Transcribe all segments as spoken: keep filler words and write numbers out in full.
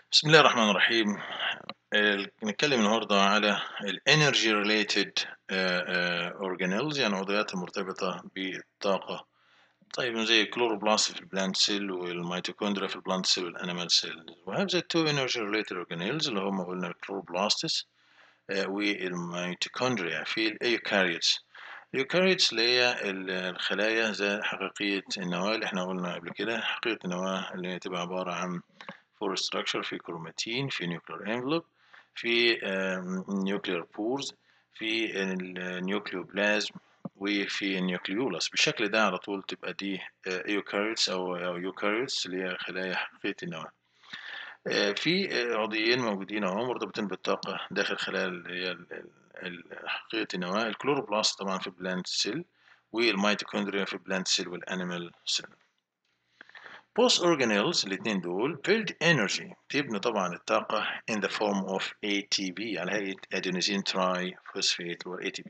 بسم الله الرحمن الرحيم. ال- نتكلم النهارده على ال energy related آه، آه، organelles، يعني عضويات المرتبطة بالطاقة. طيب زي الكلوروبلاست في البلانت سيل والميتوكوندريا في البلانت سيل والانيمال سيل. وهذا two energy related organelles اللي هم قلنا الكلوروبلاستس والميتوكوندريا في الايوكاريوتس. اليوكاريوتس اللي هي ال- الخلايا ذات حقيقية النواة، اللي احنا قلنا قبل كده حقيقة النواة اللي هي تبقى عبارة عن فور ستراكشر، في كروماتين، في نيوكلير انفلوب، في نيوكلير بورز، في النيوكليوبلازم، وفي النيوكليولاس. بالشكل ده على طول تبقى دي ايوكاريوتس او او يوكاريوتس اللي هي خلايا حقيقية النواة. آه، في آه، عضويين موجودين اهو مرتبطين بالطاقة داخل خلايا اللي هي ال- ال- ال- حقيقية النواة. الكلوروبلاست طبعا في البلانت سيل، والميتوكوندريا في البلانت سيل والانيمال سيل. Both organelles الاتنين دول build energy، بتبني طبعا الطاقة in the form of A T P على هيئة adenosine triphosphate و A T P.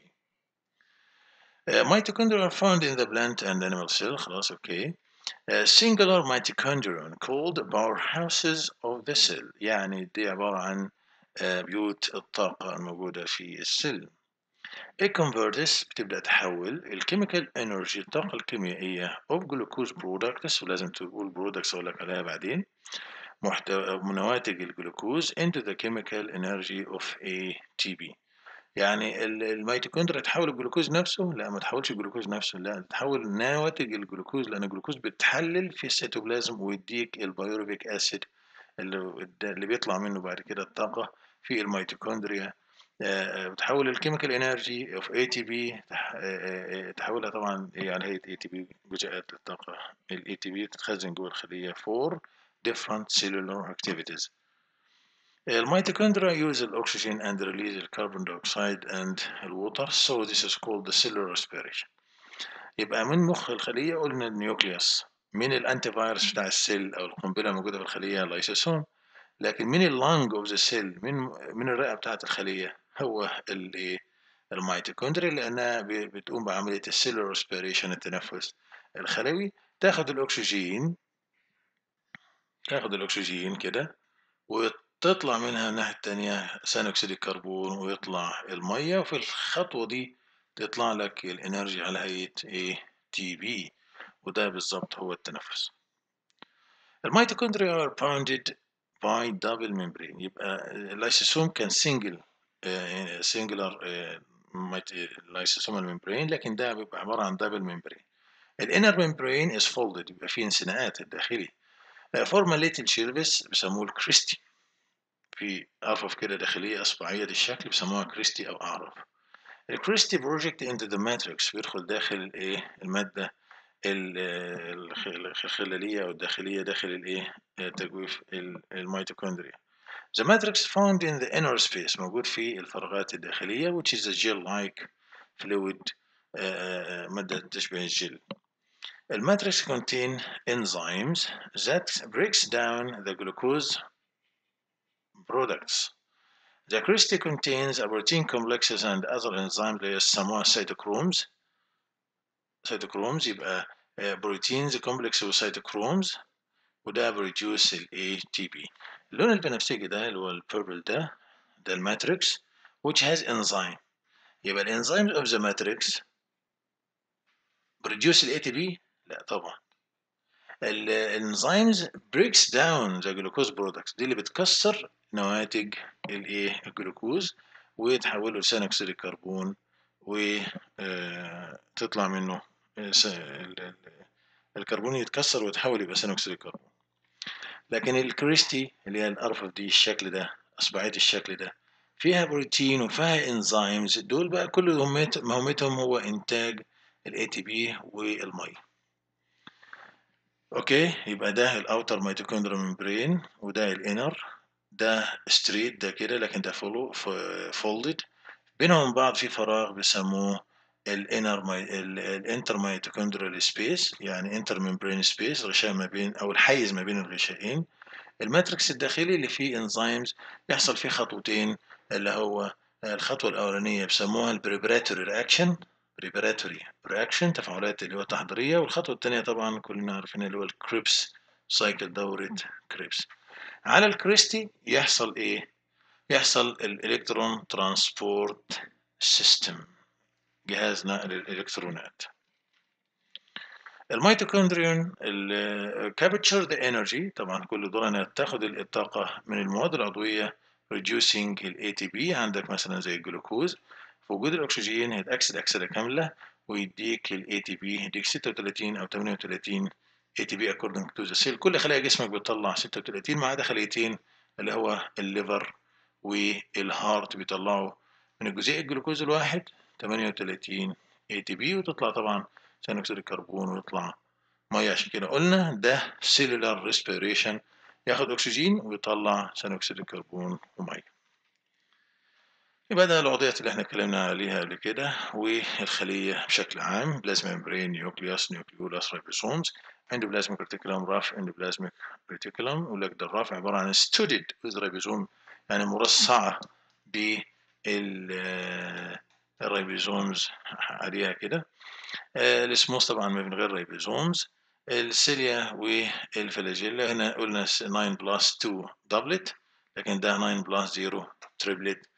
Uh, mitochondria are found in the plant and animal cell. خلاص اوكي. Uh, singular mitochondrion called powerhouses of the cell، يعني دي عبارة عن uh, بيوت الطاقة الموجودة في السيل. A converters بتبدأ تحول الكيميكال انرجي، الطاقة الكيميائية of glucose products، ولازم تقول products أقول لك عليها بعدين، محتوى نواتج الجلوكوز into the chemical energy of A T P. يعني ال- الميتوكوندريا تحول الجلوكوز نفسه؟ لا، ما تحولش الجلوكوز نفسه، لا تحول نواتج الجلوكوز، لأن الجلوكوز بتحلل في السيتوبلازم ويديك البيروفيك أسيد اللي اللي بيطلع منه بعد كده الطاقة في الميتوكوندريا. آه، بتحول الكيميكال انرجي اوف اي تي بي، تحولها طبعا هي على هيئه اي تي بي جزيئات للطاقه. الاي تي بي تتخزن جوه الخليه for different cellular activities. الميتوكوندريا use الاكسجين and release الكربون dioxide and الووتر، so this is called the cellular respiration. يبقى من مخ الخليه قلنا النيوكليوس، من الانتي فيروس بتاع السيل او القنبله الموجوده في الخليه اللايسوسوم، لكن من اللانج اوف ذا سيل، من من الرئه بتاعه الخليه هو الايه الميتوكوندريا، لانها ب- بتقوم بعمليه السيلولار ريسبيريشن، التنفس الخلوي. تاخد الاكسجين تاخد الاكسجين كده، وتطلع منها الناحيه التانية ثاني اكسيد الكربون، ويطلع الميه، وفي الخطوه دي تطلع لك الانرجي على هيئه ايه تي بي، وده بالظبط هو التنفس. الميتوكوندريا are bounded by double membrane. يبقى اللايسوسوم كان سنجل سنجلر لايسوسومال ممبرين، لكن ده بيبقى عبارة عن دبل ممبرين. الانر ممبرين is folded، يبقى فيه انسناءات الداخلي. فورماليت الشيلفس بيسموه الكريستي، في أرفف كده داخلية إصبعية الشكل بيسموها كريستي أو أعرف. الكريستي بروجكت into the matrix، بيدخل داخل الإيه المادة ال- الخ- الخلالية أو الداخلية داخل الإيه تجويف ال- الميتوكوندريا. The matrix found in the inner space، موجود في الفراغات الداخلية، which is a gel-like fluid، آه، آه، مادة تشبه الجل. الماتريكس contain enzymes that breaks down the glucose products. The crystal contains a protein complexes and other enzymes اللي يسموها cytochromes. cytochromes يبقى بروتينز كومبلكس وسيتوكرومز، وده بريديوس ال A T P. اللون البنفسجي ده اللي هو البيربل ده ده الماتريكس which has enzyme. يبقى الانزيم of the matrix produce ال A T P؟ لا طبعا. الانزيمز breaks down the glucose products، دي اللي بتكسر نواتج الايه الجلوكوز وتحوله لثاني اكسيد الكربون، وتطلع منه آه، س- ال- ال- الكربون يتكسر ويتحول يبقى ثاني اكسيد الكربون. لكن الكريستي اللي هي الأرفف دي الشكل ده، أصبعية الشكل ده، فيها بروتين وفيها انزيمز، دول بقى كل مهمت- مهمتهم هو إنتاج ال A T P والمية. أوكي، يبقى ده الأوتر ميتوكوندريال ممبرين، وده الإنر، ده ستريت ده كده، لكن ده فولو فولدد، بينهم بعض في فراغ بيسموه الانر الانتر ميتوكوندريال سبيس، يعني انتر ممبرين سبيس، غشاء ما بين او الحيز ما بين الغشائين. الماتريكس الداخلي اللي فيه انزيمز يحصل فيه خطوتين، اللي هو الخطوة الأولانية بيسموها البريبراتوري رياكشن، بريبراتوري رياكشن تفاعلات اللي هو تحضيرية، والخطوة الثانية طبعا كلنا عارفين اللي هو الكريبس سايكل، دورة كريبس. على الكريستي يحصل ايه؟ يحصل الالكترون ترانسبورت سيستم، جهاز نقل الالكترونات. الميتوكوندريون capture the energy، طبعا كل دول انها تاخد الطاقة من المواد العضوية reducing ال إيه تي بي، عندك مثلا زي الجلوكوز، في وجود الأكسجين هيتأكسد أكسدة كاملة ويديك ال إيه تي بي، يديك ستة وتلاتين أو تمانية وتلاتين إيه تي بي according to the cell. كل خلايا جسمك بتطلع ستة وتلاتين ما عدا خليتين اللي هو الليفر والهارت بيطلعوا من الجزيء الجلوكوز الواحد تمانية وتلاتين إيه تي بي، وتطلع طبعا ثاني أكسيد الكربون ويطلع مية. عشان كده قلنا ده cellular respiration، ياخد أكسجين ويطلع ثاني أكسيد الكربون ومية. يبقى ده العضيات اللي احنا اتكلمنا عليها قبل كده، والخلية بشكل عام بلازما ممبرين، نيوكليوس، نيوكليولاس، رايبوسومز، اندوبلازميك ريتيكولم، راف اندوبلازميك ريتيكولم. ولك ده الراف عبارة عن studded with ريبوزوم، يعني مرصعة بالريبوزومز عليها كده. الاسموس طبعا من غير ريبوزومز. السيليا والفلاجيلا هنا قلنا تسعة بلس اتنين دبلت، لكن ده تسعة بلس صفر تريبلت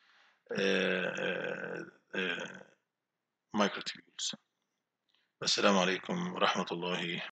مايكروتيبيولز. السلام عليكم ورحمة الله